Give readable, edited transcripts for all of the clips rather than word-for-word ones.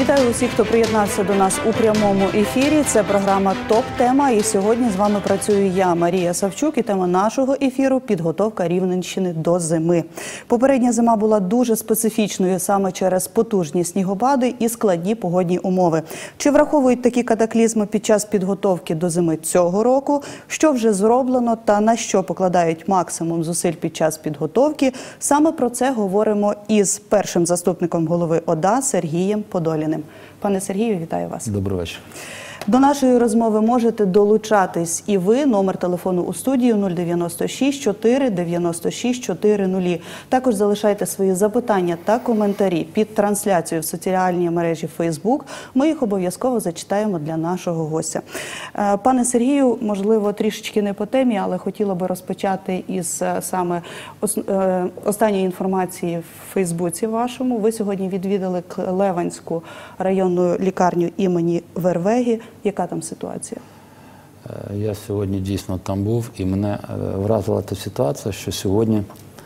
Вітаю усіх, хто приєднався до нас у прямому ефірі. Це програма «Топ-тема». І сьогодні з вами працюю я, Марія Савчук. І тема нашого ефіру – підготовка Рівненщини до зими. Попередня зима була дуже специфічною саме через потужні снігопади і складні погодні умови. Чи враховують такі катаклізми під час підготовки до зими цього року? Що вже зроблено та на що покладають максимум зусиль під час підготовки? Саме про це говоримо із першим заступником голови ОДА Сергієм Подоліним. Пане Сергію, вітаю вас. Добрий вечір. До нашої розмови можете долучатись і ви. Номер телефону у студію 096 4 96 400. Також залишайте свої запитання та коментарі під трансляцією в соціальній мережі Facebook. Ми їх обов'язково зачитаємо для нашого гостя. Пане Сергію, можливо, трішечки не по темі, але хотіла би розпочати із саме останньої інформації в Фейсбуці вашому. Ви сьогодні відвідали Клевенську районну лікарню імені Вервегі. Яка там ситуація? Я сьогодні дійсно там був, і мене вразила та ситуація, що сьогодні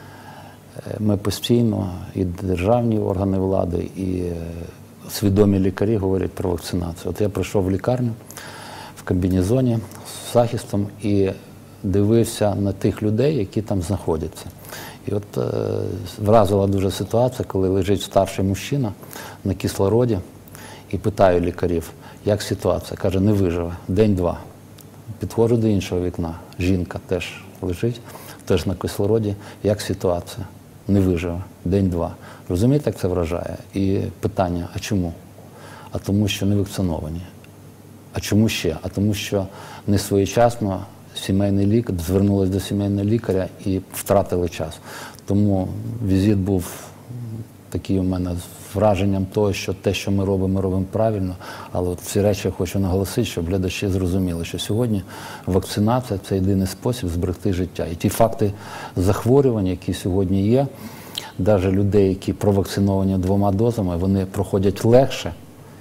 ми постійно, і державні органи влади, і свідомі лікарі говорять про вакцинацію. От я прийшов в лікарню в комбінезоні з захистом і дивився на тих людей, які там знаходяться. І от вразила дуже ситуація, коли лежить старший мужчина на кислороді, і питаю лікарів, як ситуація? Каже, не виживе, день-два. Підходжу до іншого вікна, жінка теж лежить, теж на кислороді, як ситуація? Не виживе, день-два. Розумієте, як це вражає? І питання, а чому? А тому, що не вакциновані. А чому ще? А тому, що не своєчасно сімейний лікар, звернулися до сімейного лікаря і втратили час. Тому візит був такий у мене з враженням того, що те, що ми робимо правильно, але от ці речі я хочу наголосити, щоб глядачі зрозуміли, що сьогодні вакцинація – це єдиний спосіб зберегти життя. І ті факти захворювань, які сьогодні є, навіть людей, які провакциновані 2 дозами, вони проходять легше,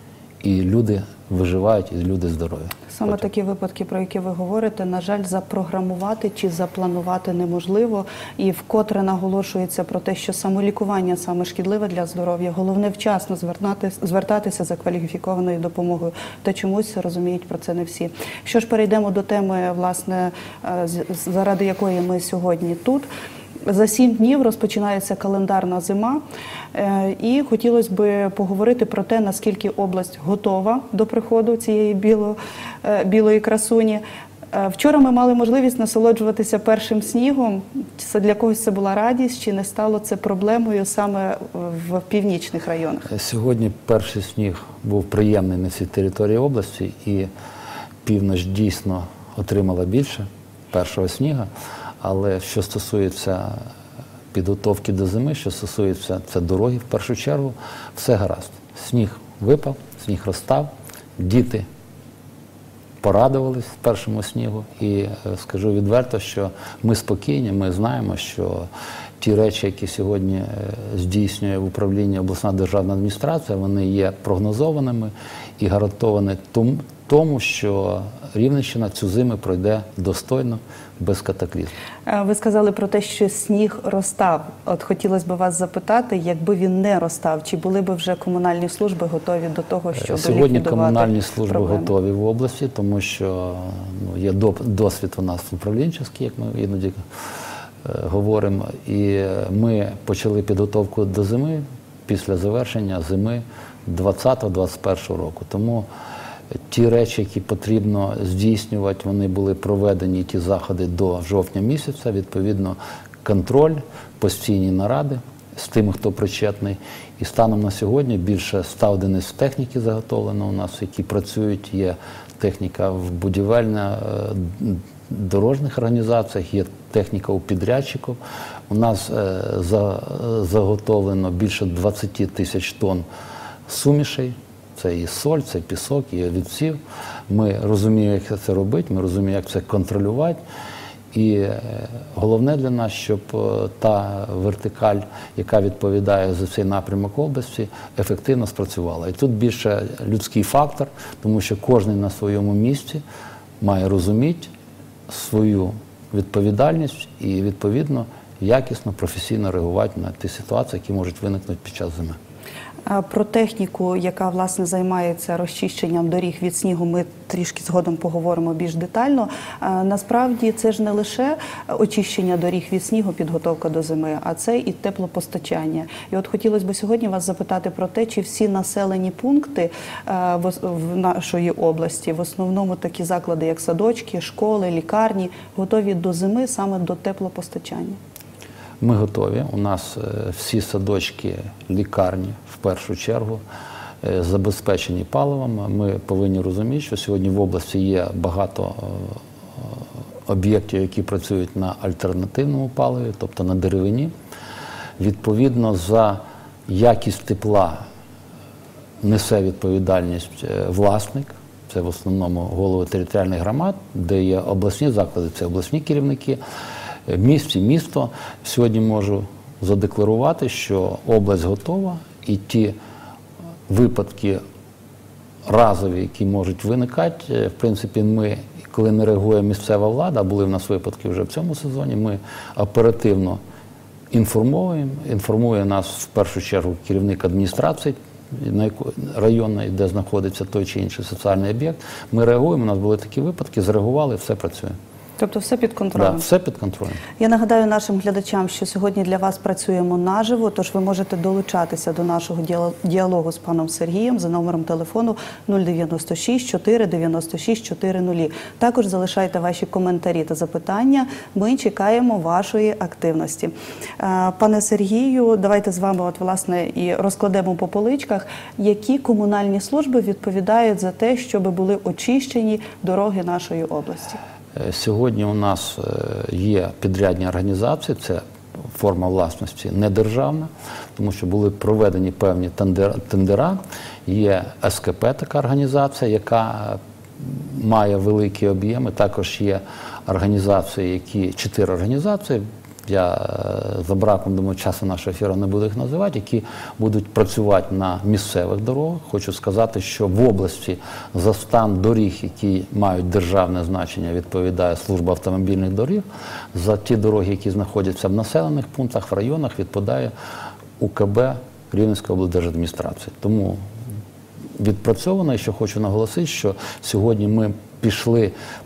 і люди виживають, і люди здорові. Саме такі випадки, про які ви говорите, на жаль, запрограмувати чи запланувати неможливо. І вкотре наголошується про те, що самолікування саме шкідливе для здоров'я. Головне вчасно звертатися за кваліфікованою допомогою. Та чомусь розуміють про це не всі. Що ж, перейдемо до теми, власне, заради якої ми сьогодні тут. За 7 днів розпочинається календарна зима, і хотілося б поговорити про те, наскільки область готова до приходу цієї білої красуні. Вчора ми мали можливість насолоджуватися першим снігом. Для когось це була радість, чи не стало це проблемою саме в північних районах? Сьогодні перший сніг був приємний на цій території області, і північ дійсно отримала більше першого снігу. Але що стосується підготовки до зими, що стосується це дороги в першу чергу, все гаразд. Сніг випав, сніг розтав, діти порадувались першому снігу. І скажу відверто, що ми спокійні, ми знаємо, що ті речі, які сьогодні здійснює в управлінні обласна державна адміністрація, вони є прогнозованими і гарантовані тому, що Рівненщина цю зиму пройде достойно, без катаклізму. Ви сказали про те, що сніг розтав. От хотілося б вас запитати, якби він не розтав, чи були б вже комунальні служби готові до того, щоб ліквідувати Сьогодні комунальні служби проблеми? Готові в області, тому що є досвід у нас управлінчий, як ми іноді говоримо. І ми почали підготовку до зими після завершення зими 2020-2021 року. Тому ті речі, які потрібно здійснювати, вони були проведені, ті заходи до жовтня місяця. Відповідно, контроль, постійні наради з тими, хто причетний. І станом на сьогодні більше 100 одиниць техніки заготовлено у нас, які працюють. Є техніка в будівельно-дорожніх організаціях, є техніка у підрядчиків. У нас заготовлено більше 20 тисяч тонн сумішей. Це і соль, це і пісок, і олівців. Ми розуміємо, як це робити, ми розуміємо, як це контролювати. І головне для нас, щоб та вертикаль, яка відповідає за цей напрямок області, ефективно спрацювала. І тут більше людський фактор, тому що кожен на своєму місці має розуміти свою відповідальність і, відповідно, якісно, професійно реагувати на ті ситуації, які можуть виникнути під час зими. Про техніку, яка, власне, займається розчищенням доріг від снігу, ми трішки згодом поговоримо більш детально. Насправді, це ж не лише очищення доріг від снігу, підготовка до зими, а це і теплопостачання. І от хотілося б сьогодні вас запитати про те, чи всі населені пункти в нашої області, в основному такі заклади, як садочки, школи, лікарні, готові до зими саме до теплопостачання? Ми готові. У нас всі садочки, лікарні, в першу чергу, забезпечені паливом. Ми повинні розуміти, що сьогодні в області є багато об'єктів, які працюють на альтернативному паливі, тобто на деревині. Відповідно, за якість тепла несе відповідальність власник, це в основному голови територіальних громад, де є обласні заклади, це обласні керівники, місто. Сьогодні можу задекларувати, що область готова, і ті випадки разові, які можуть виникати, в принципі, ми, коли не реагує місцева влада, а були в нас випадки вже в цьому сезоні, ми оперативно інформує нас в першу чергу керівник адміністрації районної, де знаходиться той чи інший соціальний об'єкт. Ми реагуємо, у нас були такі випадки, зреагували, все працює. Тобто все під контролем? Так, все під контролем. Я нагадаю нашим глядачам, що сьогодні для вас працюємо наживо, тож ви можете долучатися до нашого діалогу з паном Сергієм за номером телефону 096 496 400. Також залишайте ваші коментарі та запитання. Ми чекаємо вашої активності. Пане Сергію, давайте з вами власне і розкладемо по поличках, які комунальні служби відповідають за те, щоб були очищені дороги нашої області. Сьогодні у нас є підрядні організації, це форма власності недержавна, тому що були проведені певні тендера. Є СКП, така організація, яка має великі об'єми. Також є організації, 4 організації, я за браком, думаю, часу нашого ефіру не буду їх називати, які будуть працювати на місцевих дорогах. Хочу сказати, що в області за стан доріг, які мають державне значення, відповідає служба автомобільних доріг. За ті дороги, які знаходяться в населених пунктах, в районах, відповідає УКБ Рівненської облдержадміністрації. Тому відпрацьовано, і що хочу наголосити, що сьогодні ми пішли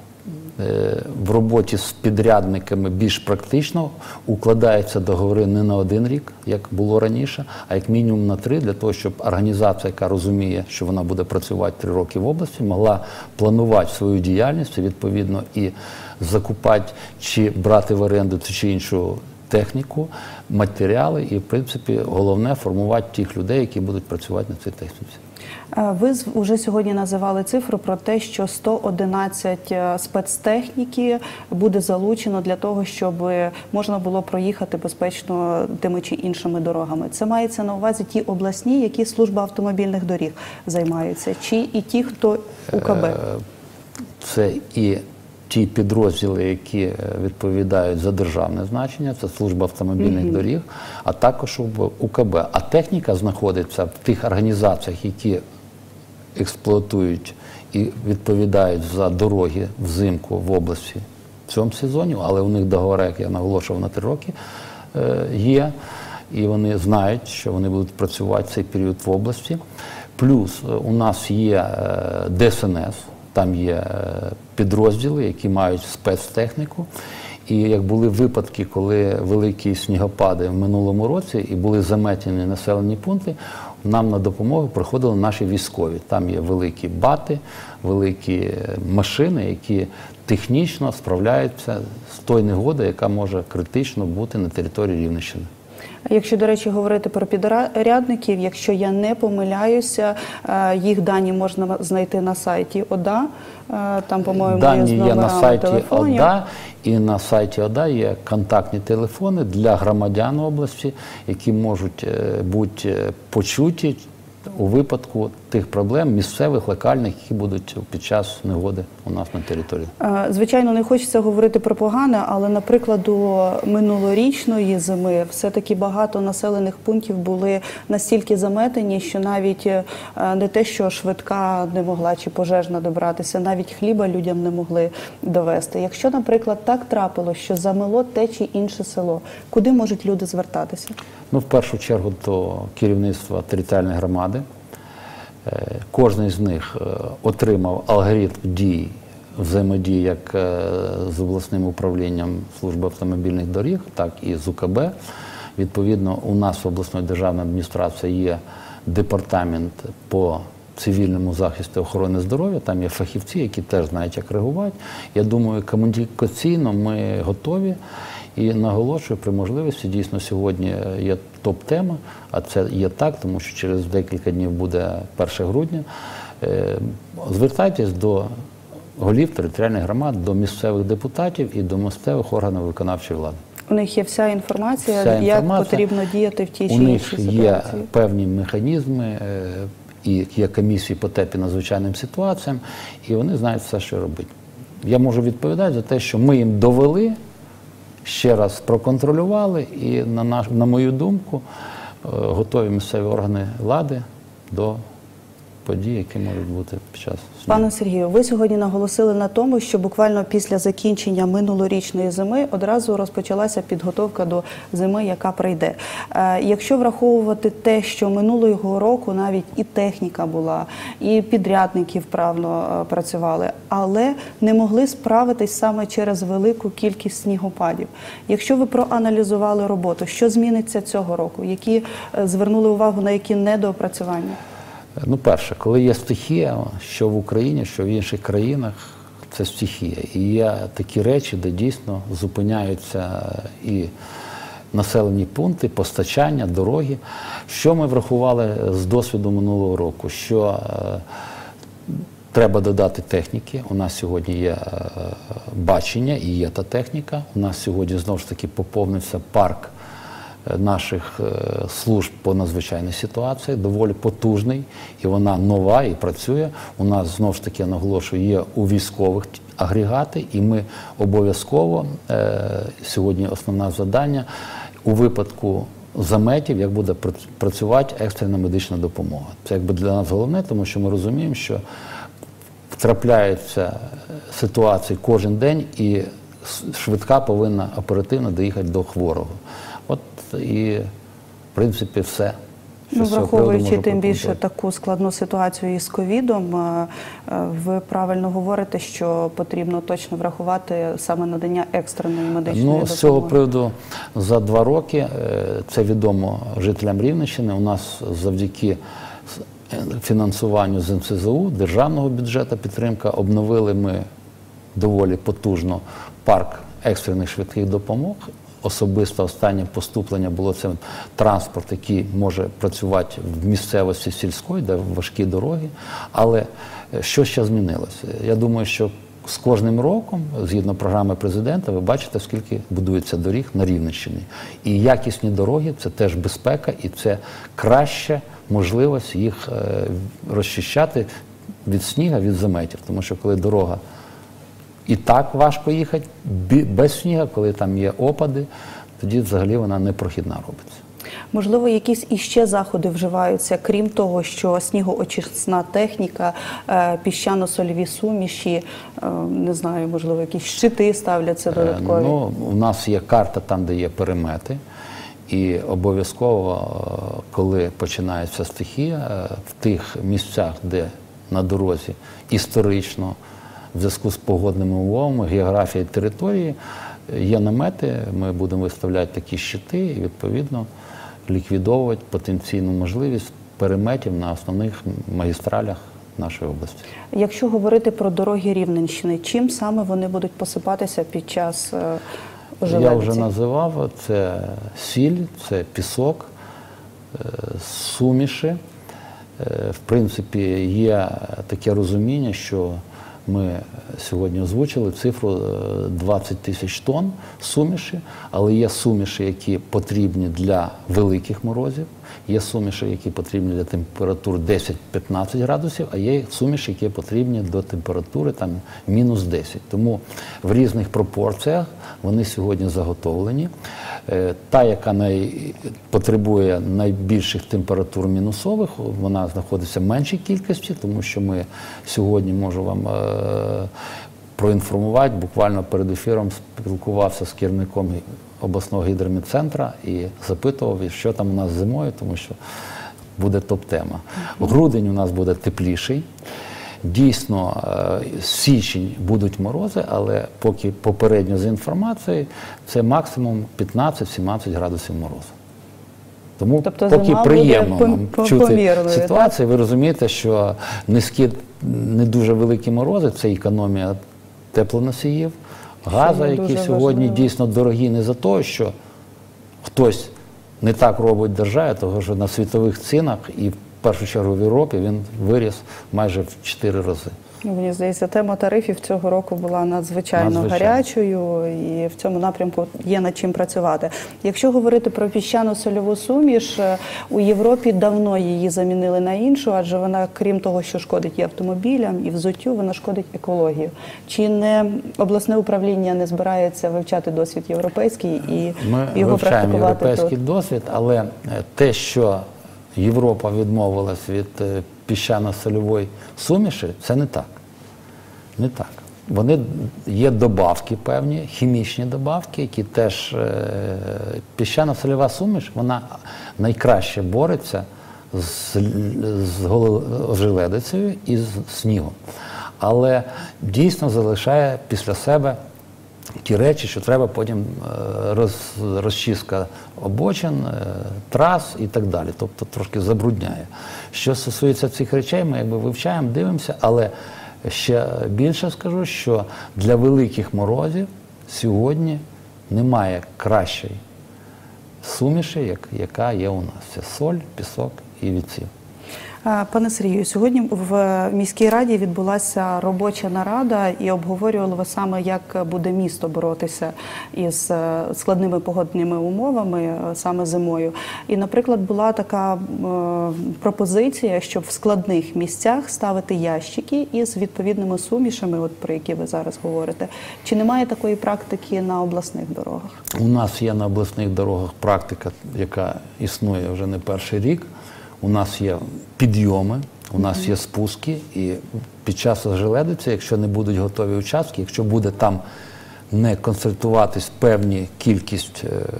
в роботі з підрядниками більш практично, укладаються договори не на 1 рік, як було раніше, а як мінімум на 3, для того, щоб організація, яка розуміє, що вона буде працювати 3 роки в області, могла планувати свою діяльність, відповідно, і закупати чи брати в оренду ту чи іншу техніку, матеріали і, в принципі, головне – формувати тих людей, які будуть працювати на цій техніці. Ви вже сьогодні називали цифру про те, що 111 спецтехніки буде залучено для того, щоб можна було проїхати безпечно тими чи іншими дорогами. Це мається на увазі ті обласні, які служба автомобільних доріг займаються, чи і ті, хто УКБ? Це і ті підрозділи, які відповідають за державне значення, це служба автомобільних доріг, а також УКБ. А техніка знаходиться в тих організаціях, які експлуатують і відповідають за дороги взимку в області в цьому сезоні, але у них договори, як я наголошував, на 3 роки є, і вони знають, що вони будуть працювати цей період в області. Плюс у нас є ДСНС, там є підрозділи, які мають спецтехніку. І як були випадки, коли великі снігопади в минулому році і були заметені населені пункти, нам на допомогу приходили наші військові. Там є великі бати, великі машини, які технічно справляються з тої негоди, яка може критично бути на території Рівненщини. Якщо, до речі, говорити про підрядників, якщо я не помиляюся, їх дані можна знайти на сайті ОДА, там, по-моєму, дані є з є на сайті телефонів. ОДА, і на сайті ОДА є контактні телефони для громадян області, які можуть бути почуті у випадку тих проблем місцевих, локальних, які будуть під час негоди у нас на території. Звичайно, не хочеться говорити про погане, але, наприклад, до минулорічної зими все-таки багато населених пунктів були настільки заметені, що навіть не те, що швидка не могла чи пожежна добратися, навіть хліба людям не могли довести. Якщо, наприклад, так трапилось, що замело те чи інше село, куди можуть люди звертатися? Ну, в першу чергу, до керівництва територіальної громади. Кожен з них отримав алгоритм дій, взаємодії як з обласним управлінням Служби автомобільних доріг, так і з УКБ. Відповідно, у нас в обласної державної адміністрації є департамент по цивільному захисту охорони здоров'я, там є фахівці, які теж знають, як реагувати. Я думаю, комунікаційно ми готові. І наголошую, при можливості, дійсно, сьогодні є топ-тема, а це є так, тому що через декілька днів буде 1 грудня. Звертайтесь до голів територіальних громад, до місцевих депутатів і до місцевих органів виконавчої влади. У них є вся інформація, як потрібно діяти в тій чи іншій ситуації? У них є певні механізми, і є комісії по ТЕПі надзвичайним ситуаціям, і вони знають все, що робити. Я можу відповідати за те, що ми їм довели, ще раз проконтролювали і, на мою думку, готові місцеві органи влади до подій, які можуть бути під час. Пане Сергію, ви сьогодні наголосили на тому, що буквально після закінчення минулорічної зими одразу розпочалася підготовка до зими, яка прийде. Якщо враховувати те, що минулого року навіть і техніка була, і підрядники вправно працювали, але не могли справитись саме через велику кількість снігопадів. Якщо ви проаналізували роботу, що зміниться цього року? Які звернули увагу на які недоопрацювання? Ну, перше, коли є стихія, що в Україні, що в інших країнах, це стихія. І є такі речі, де дійсно зупиняються і населені пункти, постачання, дороги. Що ми врахували з досвіду минулого року? Що треба додати техніки. У нас сьогодні є бачення і є та техніка. У нас сьогодні, знову ж таки, поповнився парк наших служб по надзвичайній ситуації, доволі потужний, і вона нова і працює. У нас, знову ж таки, я наголошую, є у військових агрегати, і ми обов'язково, сьогодні основне завдання, у випадку заметів, як буде працювати екстрена медична допомога. Це якби для нас головне, тому що ми розуміємо, що трапляються ситуації кожен день, і швидка повинна оперативно доїхати до хворого. От і, в принципі, все. Ну, враховуючи тим більше таку складну ситуацію із ковідом, ви правильно говорите, що потрібно точно врахувати саме надання екстреної медичної допомоги. З цього приводу за 2 роки, це відомо жителям Рівненщини, у нас завдяки фінансуванню з НСЗУ, державного бюджету підтримка, обновили ми доволі потужно парк екстрених швидких допомог. Особисто останнє поступлення було це транспорт, який може працювати в місцевості сільської, де важкі дороги. Але що ще змінилося? Я думаю, що з кожним роком, згідно програми президента, ви бачите, скільки будується доріг на Рівненщині. І якісні дороги – це теж безпека, і це краща можливість їх розчищати від снігу, від заметів. Тому що коли дорога і так важко їхати, без снігу, коли там є опади, тоді взагалі вона непрохідна робиться. Можливо, якісь іще заходи вживаються, крім того, що снігоочисна техніка, піщано-сольові суміші, не знаю, можливо, якісь щити ставляться додаткові? Ну, у нас є карта там, де є перемети, і обов'язково, коли починається стихія, в тих місцях, де на дорозі історично, в зв'язку з погодними умовами, географією території, є намети, ми будемо виставляти такі щити і, відповідно, ліквідовувати потенційну можливість переметів на основних магістралях нашої області. Якщо говорити про дороги Рівненщини, чим саме вони будуть посипатися під час ожеледиці? Я вже називав, це сіль, це пісок, суміші. В принципі, є таке розуміння, що ми сьогодні озвучили цифру 20 тисяч тонн суміші, але є суміші, які потрібні для великих морозів, є суміші, які потрібні для температур 10-15 градусів, а є суміші, які потрібні до температури там, мінус 10. Тому в різних пропорціях вони сьогодні заготовлені. Та, яка потребує найбільших температур мінусових, вона знаходиться в меншій кількості, тому що ми сьогодні, можу вам проінформувати, буквально перед ефіром спілкувався з керівником обласного гідрометцентру і запитував, що там у нас зимою, тому що буде топ-тема. Грудень у нас буде тепліший. Дійсно, січень будуть морози, але поки попередньо за інформацією, це максимум 15-17 градусів морозу. Тому тобто поки приємно нам чути ситуацію, так? Ви розумієте, що низькі, не дуже великі морози – це економія теплоносіїв, газу, які сьогодні дійсно дорогі не за те, що хтось не так робить в державі, тому що на світових цінах і в першу чергу в Європі він виріс майже в 4 рази. Мені здається, тема тарифів цього року була надзвичайно гарячою, і в цьому напрямку є над чим працювати. Якщо говорити про піщано-сольову суміш, у Європі давно її замінили на іншу, адже вона, крім того, що шкодить і автомобілям, і взуттю, вона шкодить екологію. Чи не обласне управління не збирається вивчати досвід європейський і його практикувати тут? Ми вивчаємо європейський досвід, але те, що Європа відмовилась від піщано-сольової суміші, це не так. Не так. Вони є добавки певні, хімічні добавки, які теж піщано-сольова суміш, вона найкраще бореться з ожеледицею і з снігом. Але дійсно залишає після себе ті речі, що треба потім розчистка обочин, трас і так далі. Тобто трошки забрудняє. Що стосується цих речей, ми якби вивчаємо, дивимося, але ще більше скажу, що для великих морозів сьогодні немає кращої суміші, яка є у нас. Це соль, пісок і відсів. Пане Сергію, сьогодні в міській раді відбулася робоча нарада і обговорювали ви саме, як буде місто боротися із складними погодними умовами саме зимою. І, наприклад, була така пропозиція, щоб в складних місцях ставити ящики із відповідними сумішами, от про які ви зараз говорите. Чи немає такої практики на обласних дорогах? У нас є на обласних дорогах практика, яка існує вже не перший рік. У нас є підйоми, у нас є спуски, і під час ожеледиці, якщо не будуть готові участки, якщо буде там не концентруватись певні кількість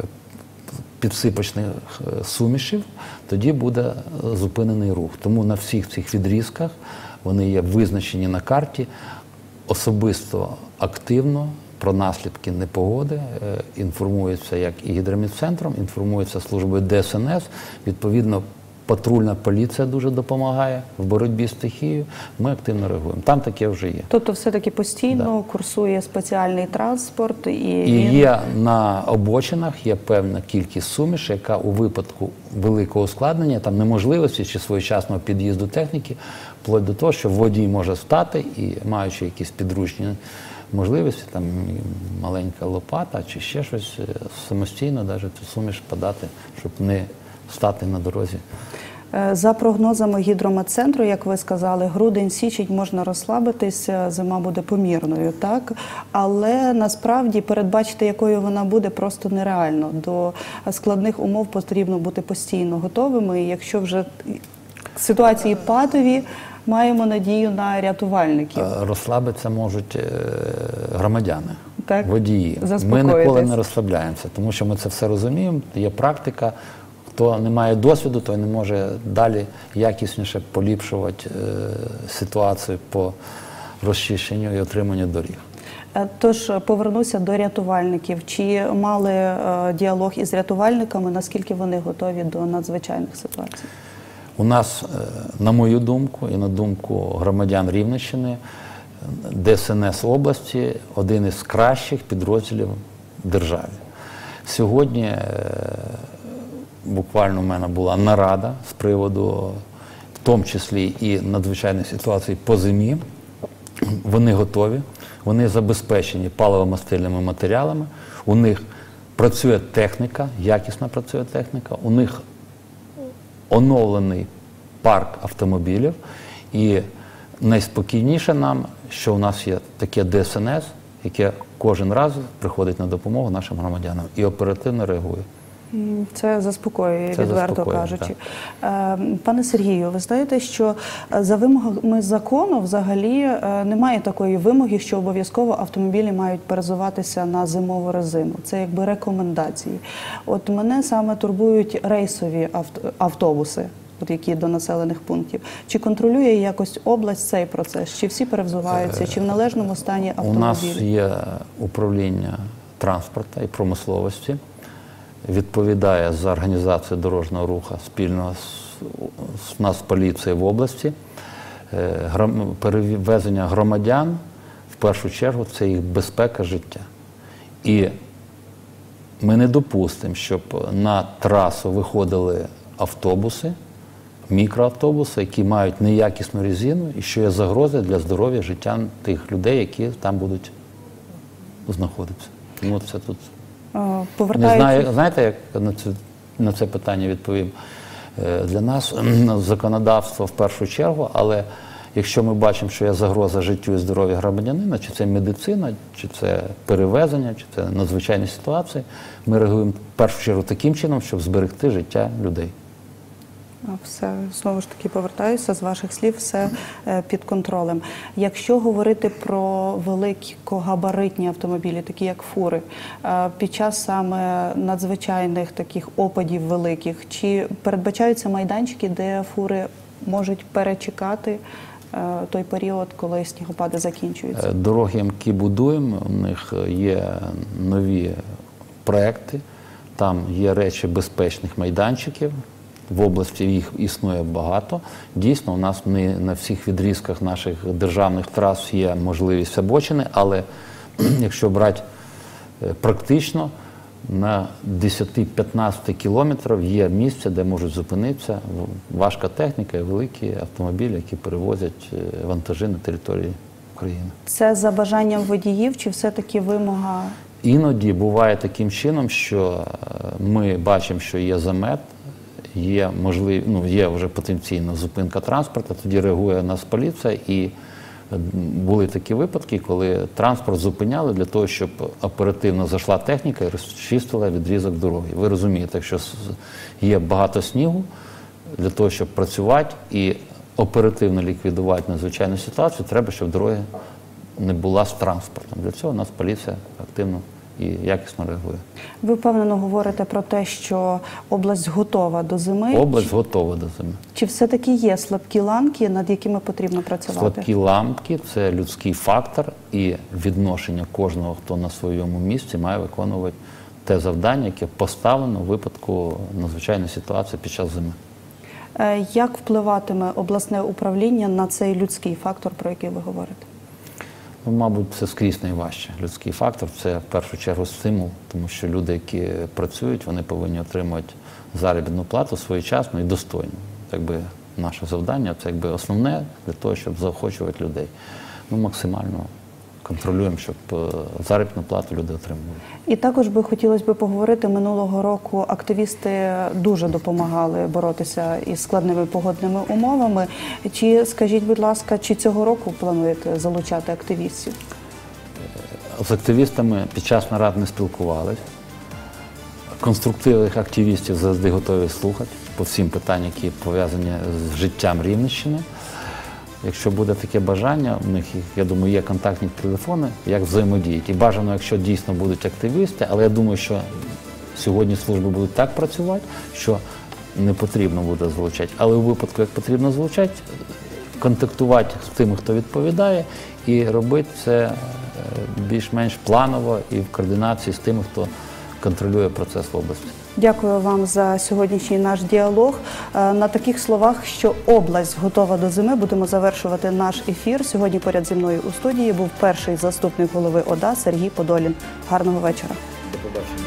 підсипочних сумішів, тоді буде зупинений рух. Тому на всіх цих відрізках вони є визначені на карті, особисто активно про наслідки непогоди інформується як і гідрометцентром, інформується службою ДСНС, відповідно, патрульна поліція дуже допомагає в боротьбі з стихією, ми активно реагуємо. Там таке вже є. Тобто все-таки постійно курсує спеціальний транспорт? І є на обочинах, є певна кількість суміші, яка у випадку великого ускладнення, там неможливості чи своєчасного під'їзду техніки, вплоть до того, що водій може встати і, маючи якісь підручні можливості, там маленька лопата чи ще щось, самостійно навіть цю суміш подати, щоб не стати на дорозі. За прогнозами гідрометцентру, як ви сказали, грудень-січень можна розслабитися, зима буде помірною, так? Але насправді передбачити, якою вона буде, просто нереально. До складних умов потрібно бути постійно готовими. І якщо вже ситуації патові, маємо надію на рятувальників. Розслабитися можуть громадяни, так, водії. Ми ніколи не розслабляємося, тому що ми це все розуміємо, є практика. Хто не має досвіду, той не може далі якісніше поліпшувати ситуацію по розчищенню і отриманню доріг. Тож повернуся до рятувальників. Чи мали діалог із рятувальниками, наскільки вони готові до надзвичайних ситуацій? У нас, на мою думку і на думку громадян Рівненщини, ДСНС області один із кращих підрозділів в державі. Сьогодні буквально в мене була нарада з приводу, в тому числі і надзвичайних ситуацій по зимі. вони готові, вони забезпечені паливо-мастильними матеріалами, у них працює техніка, якісно працює техніка, у них оновлений парк автомобілів, і найспокійніше нам, що у нас є таке ДСНС, яке кожен раз приходить на допомогу нашим громадянам і оперативно реагує. Це заспокоює, Це відверто заспокоює, кажучи. Пане Сергію, ви знаєте, що за вимогами закону взагалі немає такої вимоги, що обов'язково автомобілі мають перезуватися на зимову резину. Це якби рекомендації. От мене саме турбують рейсові автобуси, от які до населених пунктів. Чи контролює якось область цей процес? Чи всі перевзуваються? Чи в належному стані автомобілі? У нас є управління транспорту і промисловості, відповідає за організацію дорожнього руху спільно з нас поліцією в області. Перевезення громадян, в першу чергу, це їх безпека життя. І ми не допустимо, щоб на трасу виходили автобуси, мікроавтобуси, які мають неякісну резину і що є загроза для здоров'я життя тих людей, які там будуть знаходитися. Тому це тут... Не знаю, знаєте, як на це питання відповім? Для нас законодавство в першу чергу, але якщо ми бачимо, що є загроза життю і здоров'ю громадянина, чи це медицина, чи це перевезення, чи це надзвичайні ситуації, ми реагуємо в першу чергу таким чином, щоб зберегти життя людей. Все, знову ж таки, повертаюся, з ваших слів, все під контролем. Якщо говорити про великогабаритні автомобілі, такі як фури, під час саме надзвичайних таких опадів великих, чи передбачаються майданчики, де фури можуть перечекати той період, коли снігопади закінчуються? Дороги, які будуємо, у них є нові проекти, там є речі безпечних майданчиків. В області їх існує багато. Дійсно, у нас не на всіх відрізках наших державних трас є можливість обочини, але якщо брати практично, на 10-15 кілометрів є місця, де можуть зупинитися важка техніка і великі автомобілі, які перевозять вантажі на території України. Це за бажанням водіїв чи все-таки вимога? Іноді буває таким чином, що ми бачимо, що є замет, є вже потенційна зупинка транспорту, тоді реагує нас поліція, і були такі випадки, коли транспорт зупиняли для того, щоб оперативно зайшла техніка і розчистила відрізок дороги. Ви розумієте, що є багато снігу, для того, щоб працювати і оперативно ліквідувати надзвичайну ситуацію, треба, щоб дорога не була з транспортом. Для цього у нас поліція активно і якісно реагує. Ви впевнено говорите про те, що область готова до зими? Область готова до зими. Чи все-таки є слабкі ланки, над якими потрібно працювати? Слабкі ламки – це людський фактор і відношення кожного, хто на своєму місці має виконувати те завдання, яке поставлено у випадку надзвичайної ситуації під час зими. Як впливатиме обласне управління на цей людський фактор, про який ви говорите? Ну, мабуть, це скрізь найважче. Людський фактор – це в першу чергу стимул, тому що люди, які працюють, вони повинні отримувати заробітну плату своєчасно і достойно. Якби наше завдання – це якби основне для того, щоб заохочувати людей. Ми максимально контролюємо, щоб заробітну плату люди отримували. І також би хотілося б поговорити, минулого року активісти дуже допомагали боротися із складними погодними умовами. Чи, скажіть, будь ласка, чи цього року плануєте залучати активістів? З активістами під час нарад не спілкувалися. Конструктивних активістів завжди готові слухати по всім питанням, які пов'язані з життям Рівненщини. Якщо буде таке бажання, у них, я думаю, є контактні телефони, як взаємодіяти. І бажано, якщо дійсно будуть активісти, але я думаю, що сьогодні служби будуть так працювати, що не потрібно буде залучати. Але у випадку, як потрібно залучати, контактувати з тими, хто відповідає, і робити це більш-менш планово і в координації з тими, хто контролює процес в області. Дякую вам за сьогоднішній наш діалог. На таких словах, що область готова до зими, будемо завершувати наш ефір. Сьогодні поряд зі мною у студії був перший заступник голови ОДА Сергій Подолін. Гарного вечора. До побачення.